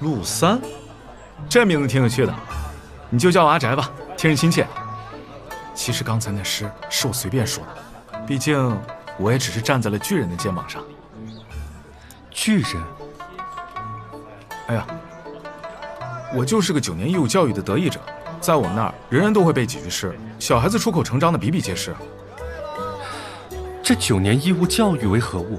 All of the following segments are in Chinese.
陆三，这名字挺有趣的，你就叫我阿宅吧，听着亲切。其实刚才那诗是我随便说的，毕竟我也只是站在了巨人的肩膀上。 巨人？ 哎呀，我就是个9年义务教育的得益者，在我们那儿，人人都会背几句诗，小孩子出口成章的比比皆是。 这9年义务教育为何物？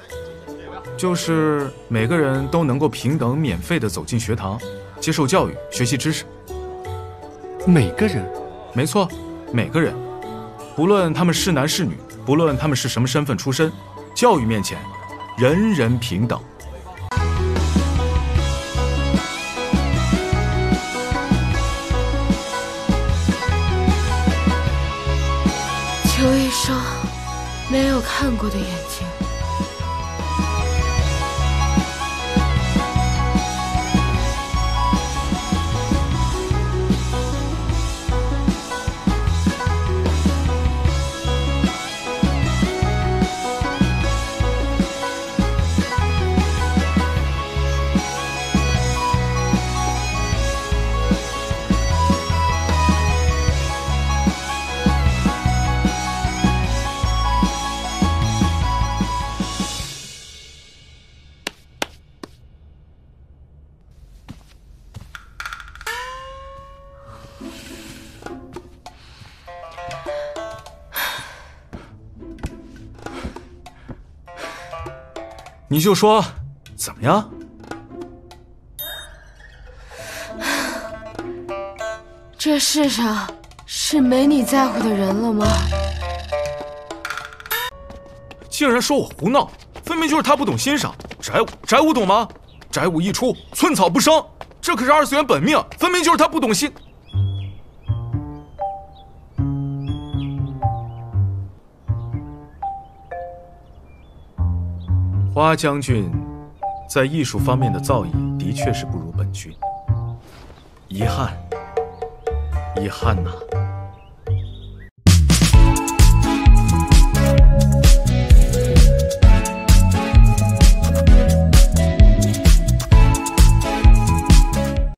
就是每个人都能够平等免费地走进学堂，接受教育，学习知识。 每个人？ 没错，每个人，不论他们是男是女，不论他们是什么身份出身，教育面前，人人平等。 求一双没有看过的眼睛。 你就说怎么样？ 这世上是没你在乎的人了吗？ 竟然说我胡闹，分明就是他不懂欣赏。宅舞懂吗？宅舞一出，寸草不生，这可是二次元本命，分明就是他不懂欣。花将军在艺术方面的造诣的确是不如本君，遗憾呐。